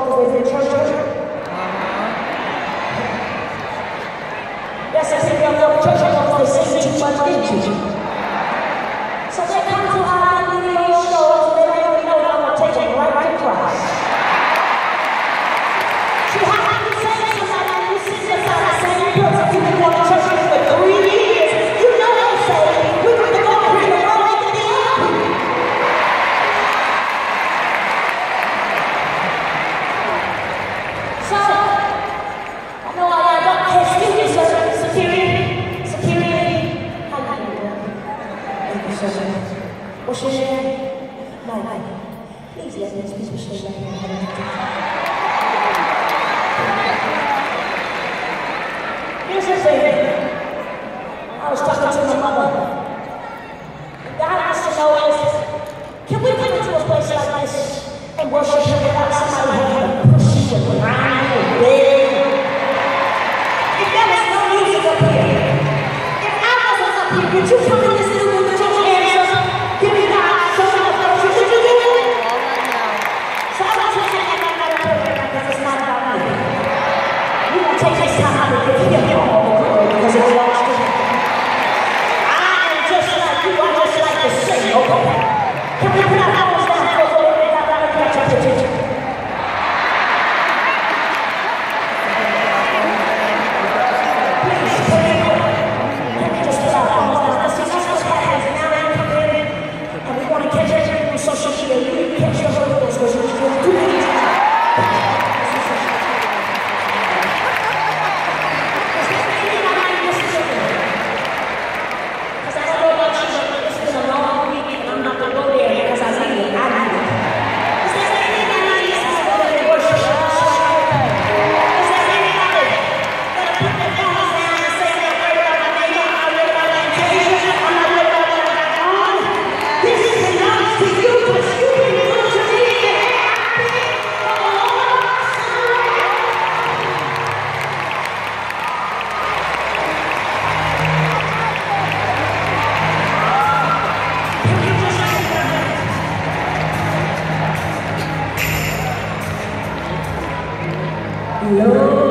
involved with the church. Yes, I think we are church because they sing too much into. So they come to our video shows and they already know that I'm going to take them right to Christ. See how I can say to somebody, you sit beside the same person you've been going to church with for 3 years, you know they say, we're going to go bring the world like the other. So, I know I got excuses for security. How you doing? Thank you so much. What's your name? No. Please let these people stay right here. Here's the thing. I was talking to my mother. God wants to know is, can we come into a place like this and worship Him without somebody having to push you and grind you and beg? If there was no music up here, if I wasn't up here, would you come and listen to me with your hands up? Give me God, show me the virtue. Would you do it? So I want you to act like I'm perfect because it's not about me. You won't take this time out to give Him all the glory because it belongs to Him. I am just like you. I just like to sing, okay? Can we put our hands down for a little bit? I've got to catch up to you. Lord.